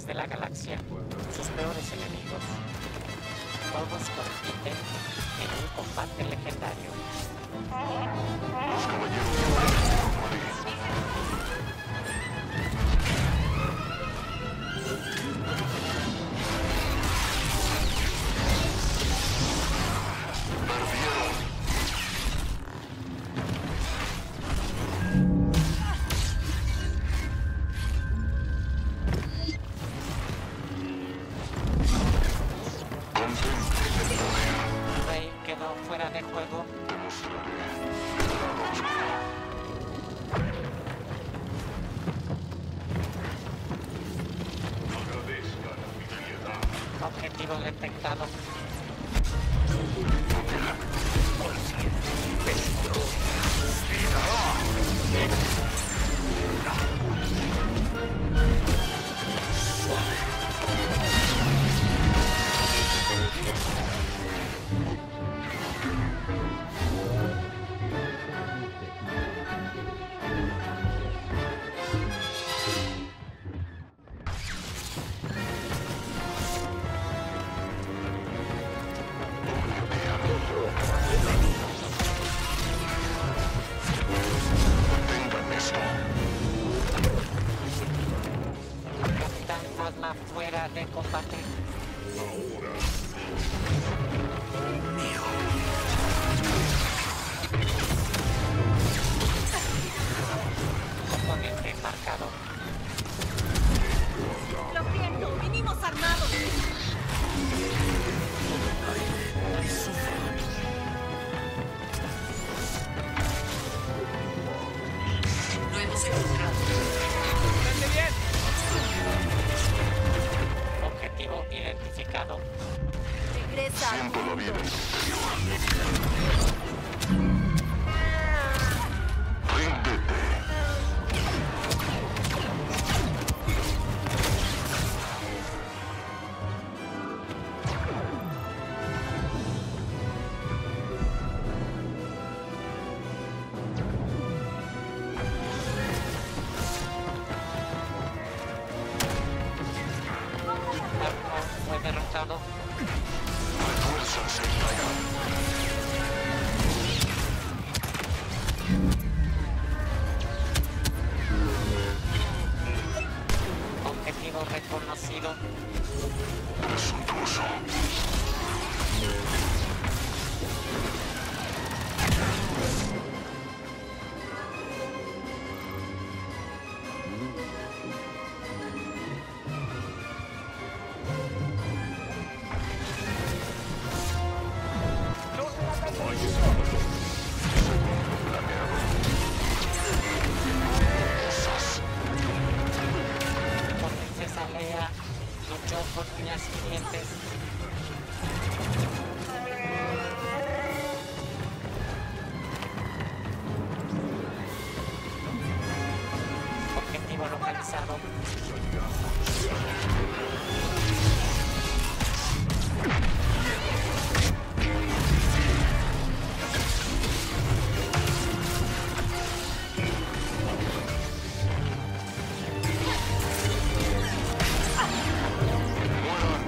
líderes de la galaxia, sus peores enemigos. Todos compiten en un combate legendario. Los caballeros de Marie. Perdieron. Contemplen el poder. Rey quedó fuera de juego. Te mostraré el lado oscuro. Agradezcan mi piedad. Objetivo detectado. Tengan esto. Capitán Phasma fuera de combate. Oponente marcado. Lo siento, vinimos armados. Lo hemos encontrado. Objetivo identificado. Regresa al Siento la vida en mundo. tu interior. Ríndete. Darkmoor fue derrotado. Refuérzanse y caigan. Objetivo reconocido. Presuntuoso. Segundo planeado. Esas. Por Princesa Leia luchó con uñas y dientes. Objetivo localizado. Mueran.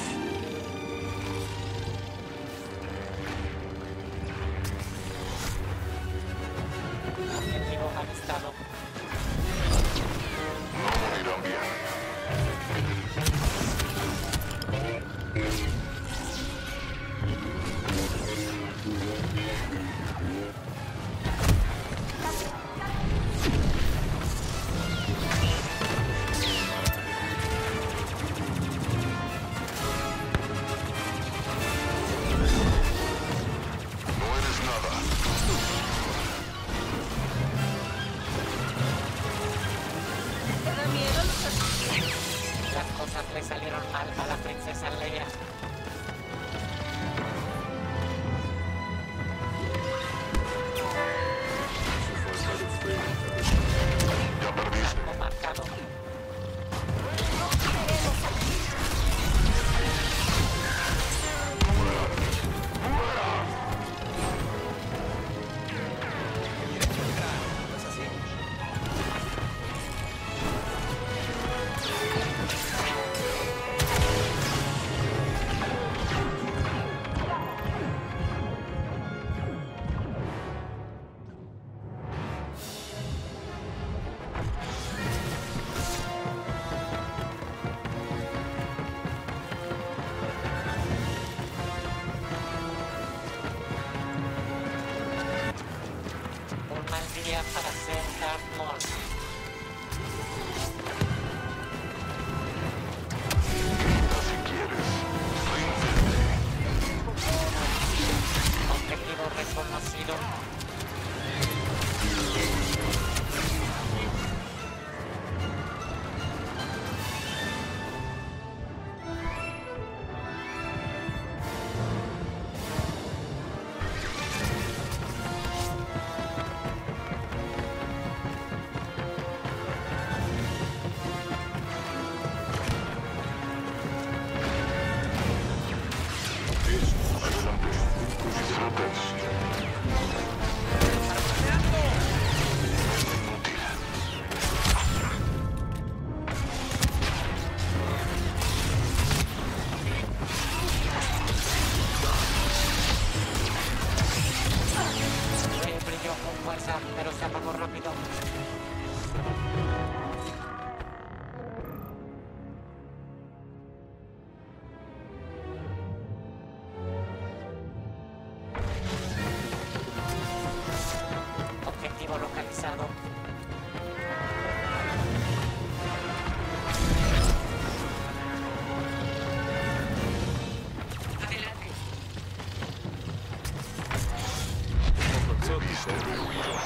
Objetivo avistado. No morirán bien. No eres nada. ¿Te da miedo los asesinos? Las cosas le salieron mal a la Princesa Leia. energía para hacer Dark Maul. Grita si quieres. Ríndete. Objetivo reconocido. Adelante. Disfruten. Inútil. Brilló con fuerza, pero se apagó rápido. Objetivo localizado. Adelante. Debiste haber huido.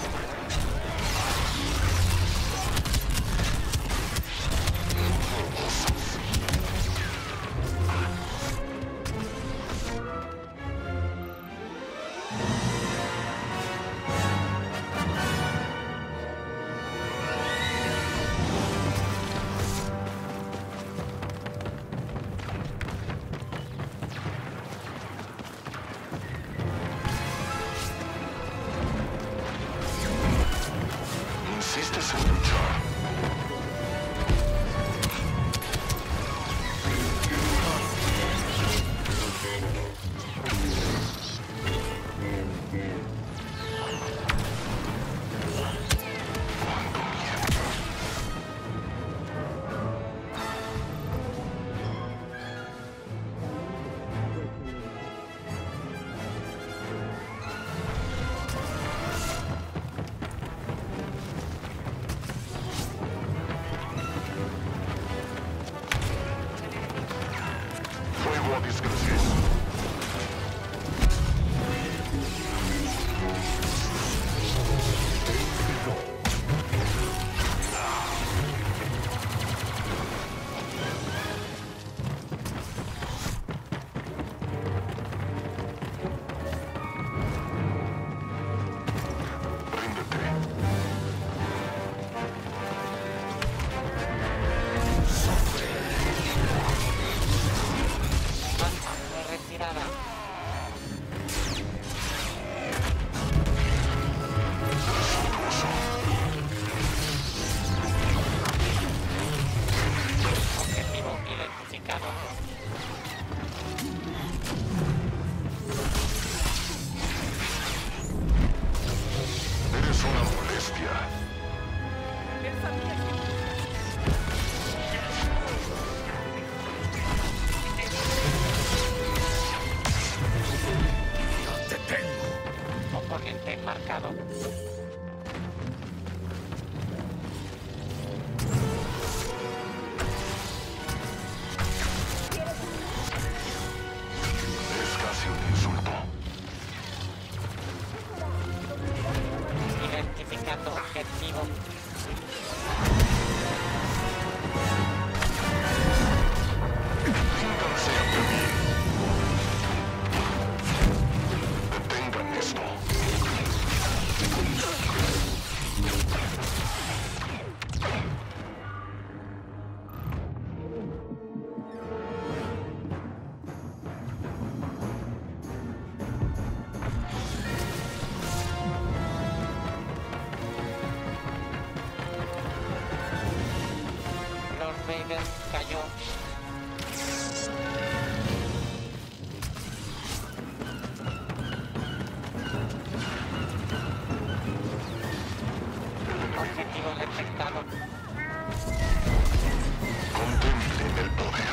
¿Insistes en luchar? ¿Cuánto miedo? Fuego a discreción. Ríndete. Basta de retirada. Objetivo identificado. Eres una molestia. En familia. Oponente marcado. Es casi un insulto. Identificando objetivo. Ríndanse ante mí. Detengan esto. Lord Vader cayó. Objetivo detectado. Contemplen el poder.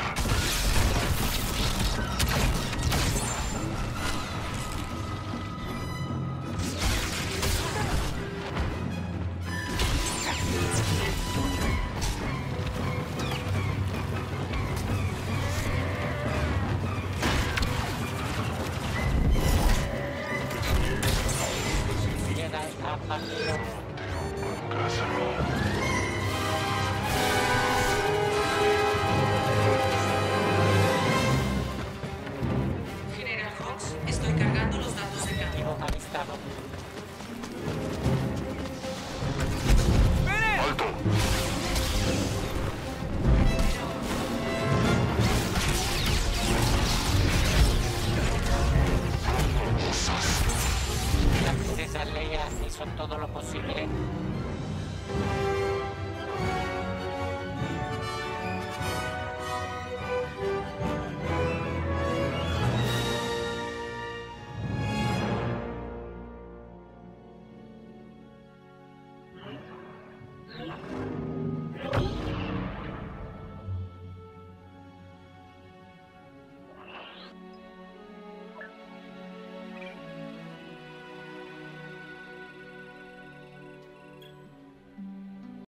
no.